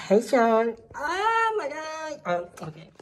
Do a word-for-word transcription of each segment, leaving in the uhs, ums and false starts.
Hejsan! Ah my god! Uh, Okej. Okay.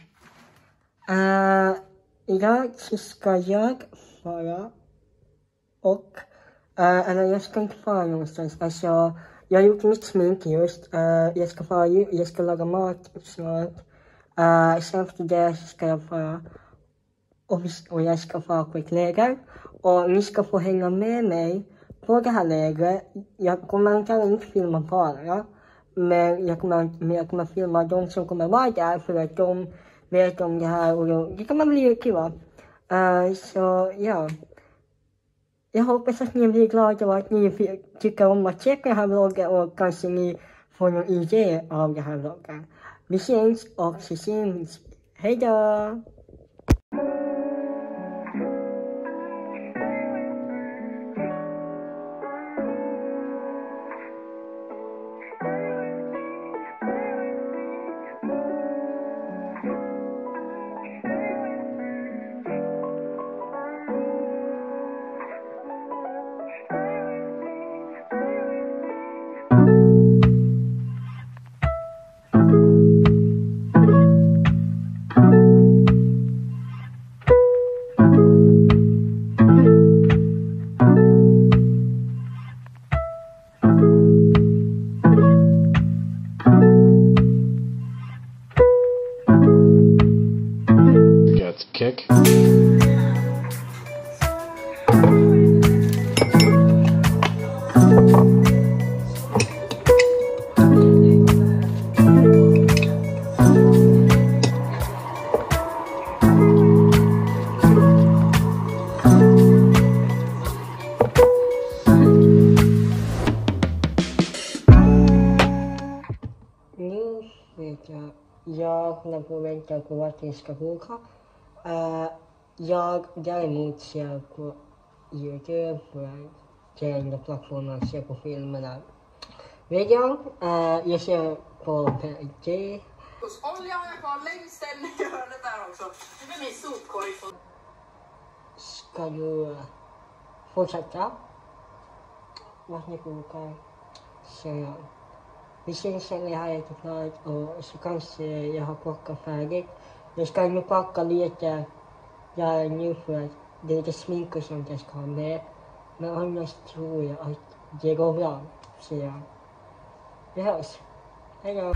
Uh, idag så ska jag fara och... Uh, eller jag ska inte fara någonstans. Alltså, jag har gjort mitt smink just. Uh, jag ska fara, jag ska laga mat snart. Uh, sen efter det så ska jag fara och, och jag ska fara på ett läger. Och ni ska få hänga med mig på det här lägret. Jag kommer inte filma bara. Men jag kommer, men jag kommer filma de som kommer vara där för att de vet om det här och då, det kommer bli kul. Uh, så ja. Jag hoppas att ni blir glada och att ni tycker om att checka den här vloggen och kanske ni får någon idé av den här vloggen. Vi syns och så syns. Hej då! Kick. Nu vet jag, jag håller på att vänta på att ni ska boka. Uh, jag däremot ser på YouTube för det enda plattformen att se på filmerna. Videon, uh, jag ser på P G. Olja har jag kvar längst än i hörnet där också. Det blir min sopkorg. Ska du fortsätta? Varsågod, så ja. Vi syns sen när jag har ätit klart och så kanske jag har plockat färdigt. Jag ska nu packa lite där nu för att det är lite smink och sånt jag ska ha med. Men annars tror jag att det går bra. Så ja, vi hörs. Hej då!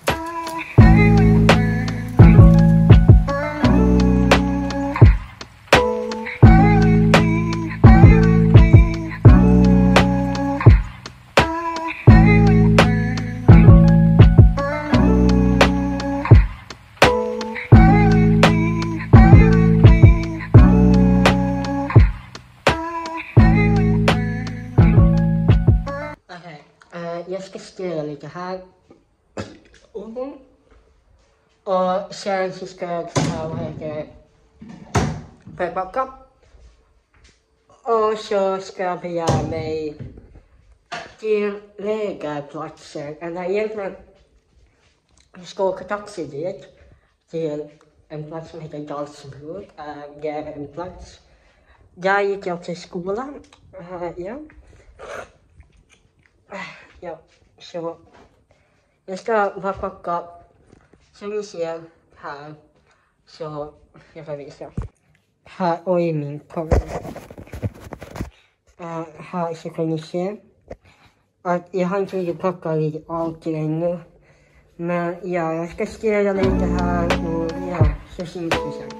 Jag ska styra lite här. Mm. Och sen så ska jag ta vad heter det, pepparkaka. Och så ska jag begära mig till lägerplatsen. Eller egentligen jag ska åka taxi dit. Till en plats som heter Dalsbruk. Uh, det är en plats. Där gick jag till skolan. Uh, ja. Ja, så jag ska bara packa, som ni ser här, så jag ska visa. Här, oj min korg. Uh, här så kan ni se att jag har inte riktigt packat lite allt ännu. Men ja, jag ska städa lite här och ja, så syns vi sen.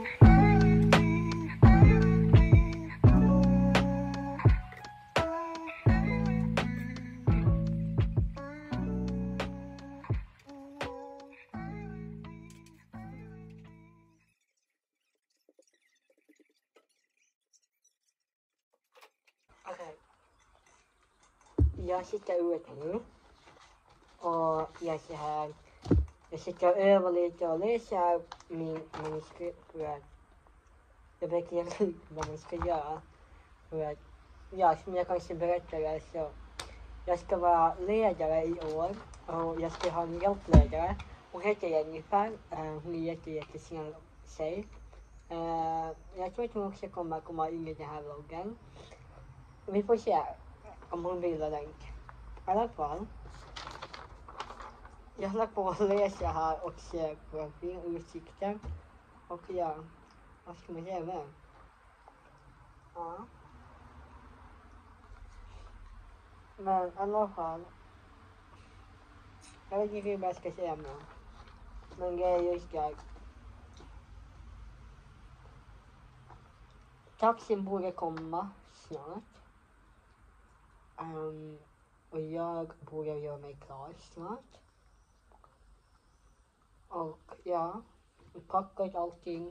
Okay. Jag sitter ute nu och jag så här, jag sitter över lite och läser min manuskript för att jag vet inte vad man ska göra. För att, ja, som jag kanske berättade så jag ska vara ledare i år och jag ska ha en hjälpledare. Hon heter Jennifer, uh, hon är jätte, jättesnäll tjej. Uh, jag tror att hon också kommer komma in i den här vloggen. Vi får se om hon vill eller inte. I alla fall. Jag håller på att läsa här och se på en fin utsikten. Och ja, vad ska man säga med? Ja. Men i alla fall. Jag vet inte vad jag ska säga med. Men det är just det. Taxin borde komma snart. Um, och jag borde göra mig klar snart. Och ja, packat allting.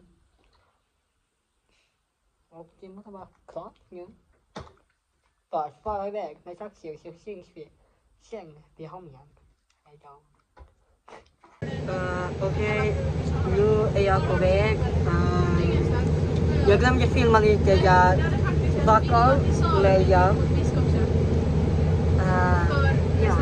Och det måste vara klart nu. Bara spara iväg med taxi så syns vi sen vid hamnen. Hejdå. Uh, Okej, okay. Nu är jag på väg. Um, jag glömde filma lite där bakom, men ja. Uh, ja.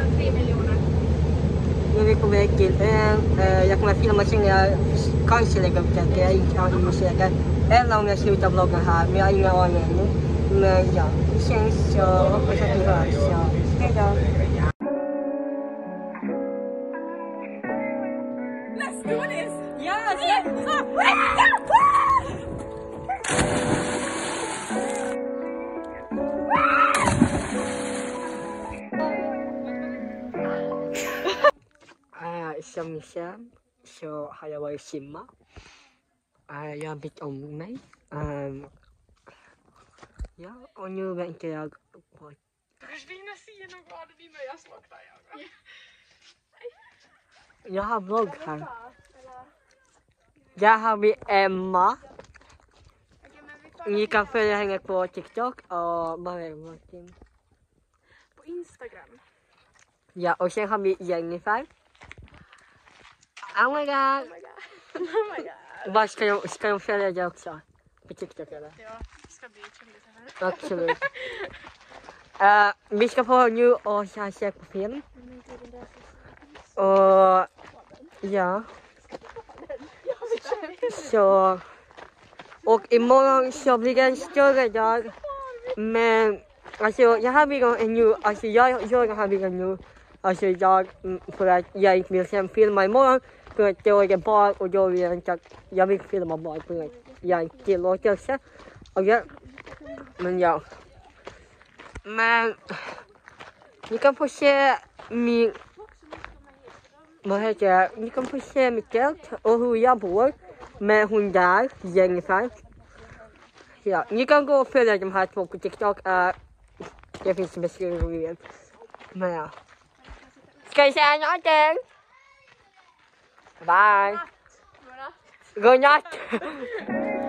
Nu är vi på väg till ön. Uh, jag kommer filma sen jag kanske lägger upp den, jag är inte alldeles säker. Eller om jag slutar vlogga här, men jag har ingen aning ännu. Men ja, det känns så. Hoppas att ni hörs. Så, hejdå. Let's do this! Yes! Yes! Uh, som ni ser så har jag varit simma. Uh, jag har bytt om mig. Um, ja, och nu väntar jag på... Försvinna sidan och vad det när jag smakar jag. Jag har vlogg här. Där har vi Emma. Ni kan följa henne på TikTok och bara Martin. På Instagram. Ja, och sen har vi Jennifer. Oh my god. Oh my god. Oh my god. Vad ska de, ska de följa dig också? På TikTok eller? Ja, det ska bli kändisar här. Absolut. uh, vi ska få nu och se på film. Och ja. Så. Och imorgon så blir det en större dag. Men alltså jag har redan nu, alltså jag, jag har redan nu. Alltså jag, för att jag inte vill sen filma imorgon. För att då är det bar och då vill jag inte att jag vill filma bar för att jag inte tillåtelse. Okej. Men ja. Men ni kan få se min, vad heter det? Ni kan få se mitt tält och hur jag bor med hon där, Jennifer. Ja, ni kan gå och följa de här två på TikTok. Uh, det finns i beskrivningen. Men ja. Ska vi säga någonting? Bye. God natt.